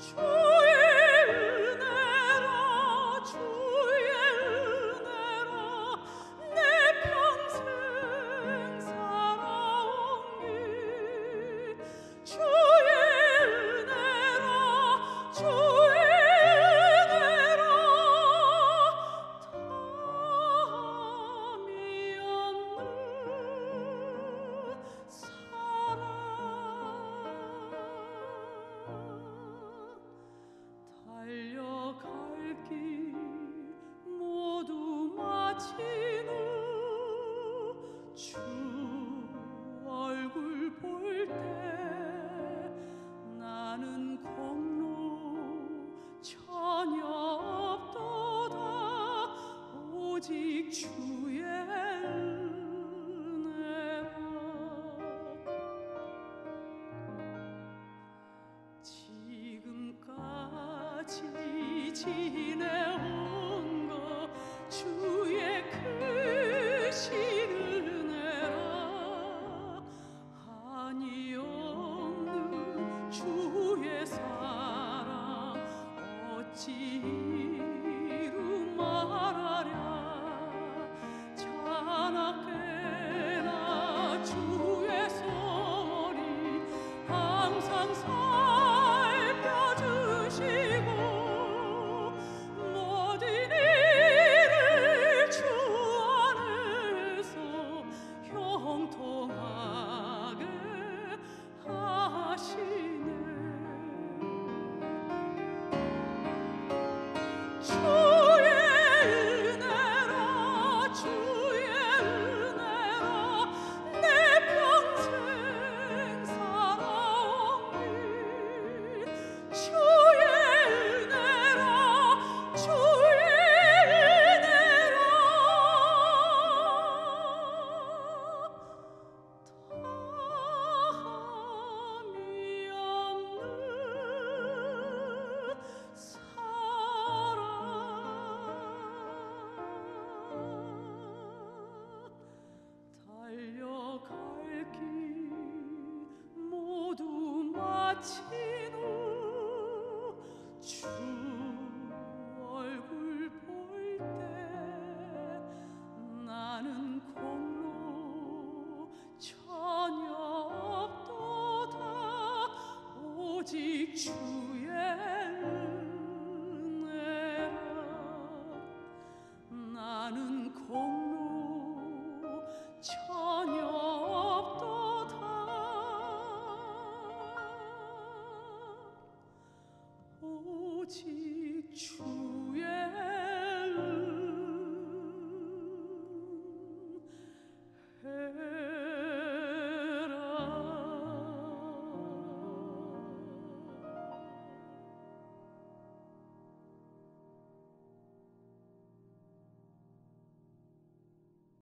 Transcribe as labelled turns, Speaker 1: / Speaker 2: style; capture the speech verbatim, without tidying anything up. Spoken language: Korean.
Speaker 1: 지내온 것 주의 크신 은혜라. 한이 없는 주의 사랑 어찌 이루 말하랴. 자나깨나 주의 손이 항상 살펴주시고 형통하게 하시네. 주의 은혜라 주의 은혜라 내 평생 살아온 길. 주의 은혜라 주의 은혜라 달려갈 길 모두 마친 후 주 얼굴 볼 때 나는 공로 전혀 없도다. 오직 주의 은혜라. 나는 공로 전혀 없도다. 오직 주의 은혜.